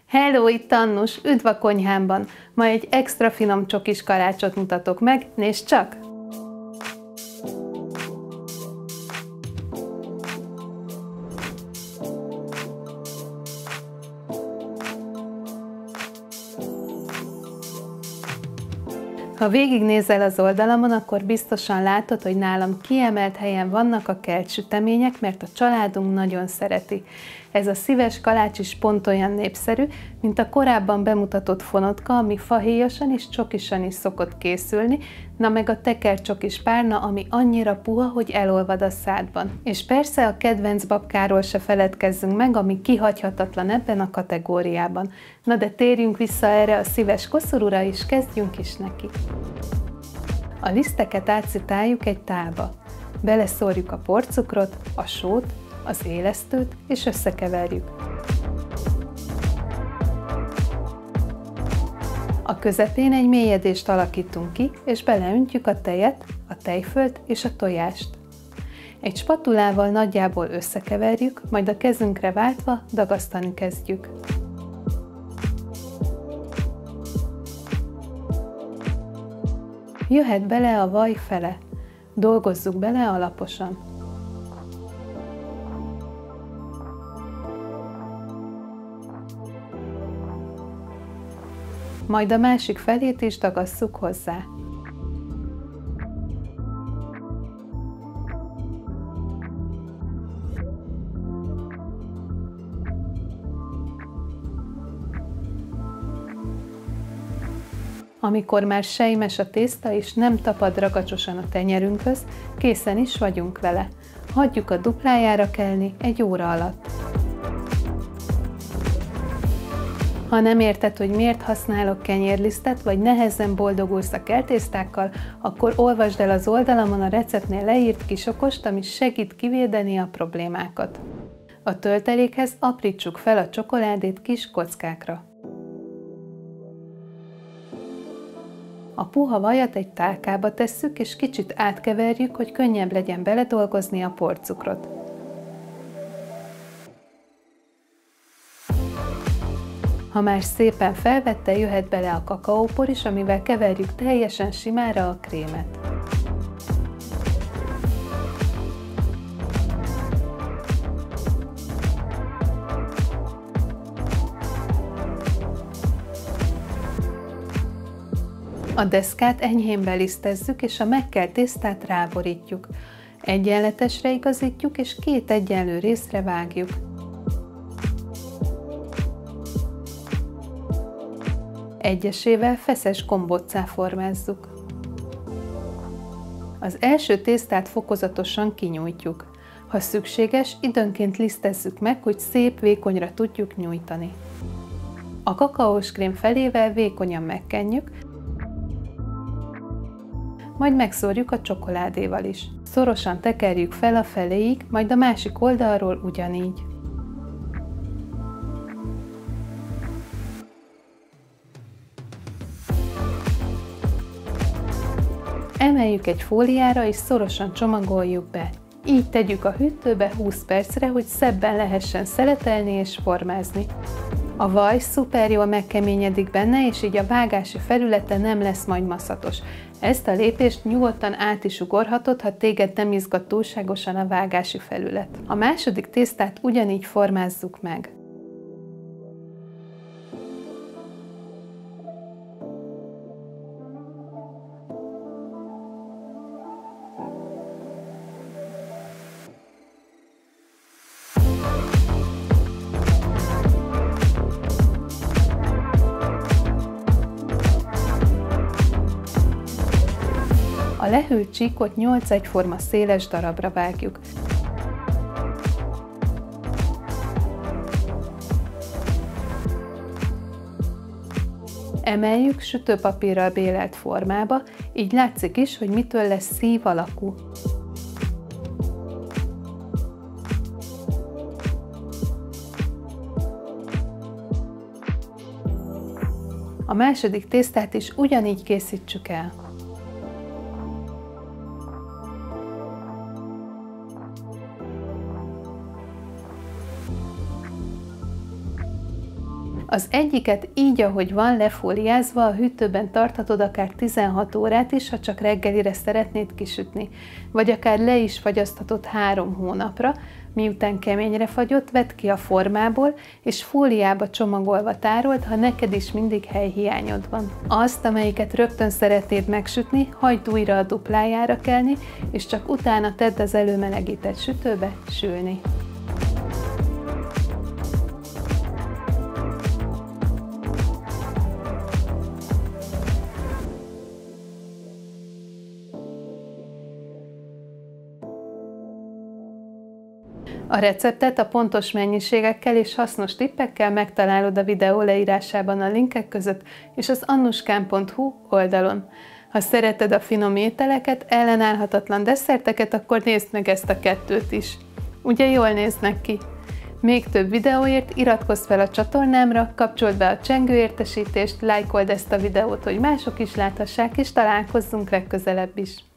Hello, itt Annus, üdv a konyhámban! Ma egy extra finom csokis kalácsot mutatok meg, nézd csak! Ha végignézel az oldalamon, akkor biztosan látod, hogy nálam kiemelt helyen vannak a keltsütemények, mert a családunk nagyon szereti. Ez a szíves kalács is pont olyan népszerű, mint a korábban bemutatott fonotka, ami fahéjasan és csokisan is szokott készülni, na meg a tekercsokis párna, ami annyira puha, hogy elolvad a szádban. És persze a kedvenc babkáról se feledkezzünk meg, ami kihagyhatatlan ebben a kategóriában. Na de térjünk vissza erre a szíves koszorúra, és kezdjünk is neki. A liszteket átszitáljuk egy tálba. Beleszórjuk a porcukrot, a sót, az élesztőt, és összekeverjük. A közepén egy mélyedést alakítunk ki, és beleöntjük a tejet, a tejfölt és a tojást. Egy spatulával nagyjából összekeverjük, majd a kezünkre váltva dagasztani kezdjük. Jöhet bele a vaj fele. Dolgozzuk bele alaposan. Majd a másik felét is dagasszuk hozzá. Amikor már sejmes a tészta és nem tapad ragacsosan a tenyerünkhöz, készen is vagyunk vele. Hagyjuk a duplájára kelni egy óra alatt. Ha nem érted, hogy miért használok kenyérlisztet, vagy nehezen boldogulsz a keltésztákkal, akkor olvasd el az oldalamon a receptnél leírt kis okost, ami segít kivédeni a problémákat. A töltelékhez aprítsuk fel a csokoládét kis kockákra. A puha vajat egy tálkába tesszük, és kicsit átkeverjük, hogy könnyebb legyen beledolgozni a porcukrot. Ha már szépen felvette, jöhet bele a kakaópor is, amivel keverjük teljesen simára a krémet. A deszkát enyhén belisztezzük, és a megkelt tésztát ráborítjuk. Egyenletesre igazítjuk, és két egyenlő részre vágjuk. Egyesével feszes gomboccá formázzuk. Az első tésztát fokozatosan kinyújtjuk. Ha szükséges, időnként lisztezzük meg, hogy szép, vékonyra tudjuk nyújtani. A kakaós krém felével vékonyan megkenjük, majd megszórjuk a csokoládéval is. Szorosan tekerjük fel a feléig, majd a másik oldalról ugyanígy. Emeljük egy fóliára és szorosan csomagoljuk be. Így tegyük a hűtőbe 20 percre, hogy szebben lehessen szeletelni és formázni. A vaj szuper jól megkeményedik benne, és így a vágási felülete nem lesz majd maszatos. Ezt a lépést nyugodtan át is ugorhatod, ha téged nem izgat túlságosan a vágási felület. A második tésztát ugyanígy formázzuk meg. A lehűlt csíkot 8 egyforma széles darabra vágjuk. Emeljük sütőpapírral bélelt formába, így látszik is, hogy mitől lesz szív alakú. A második tésztát is ugyanígy készítsük el. Az egyiket így, ahogy van, lefóliázva a hűtőben tarthatod akár 16 órát is, ha csak reggelire szeretnéd kisütni, vagy akár le is fagyaszthatod 3 hónapra, miután keményre fagyott, vedd ki a formából, és fóliába csomagolva tárold, ha neked is mindig helyhiányod van. Azt, amelyiket rögtön szeretnéd megsütni, hagyd újra a duplájára kelni, és csak utána tedd az előmelegített sütőbe sülni. A receptet a pontos mennyiségekkel és hasznos tippekkel megtalálod a videó leírásában a linkek között és az annuskan.hu oldalon. Ha szereted a finom ételeket, ellenállhatatlan desszerteket, akkor nézd meg ezt a kettőt is. Ugye jól néznek ki? Még több videóért iratkozz fel a csatornámra, kapcsold be a csengőértesítést, lájkold ezt a videót, hogy mások is láthassák, és találkozzunk legközelebb is.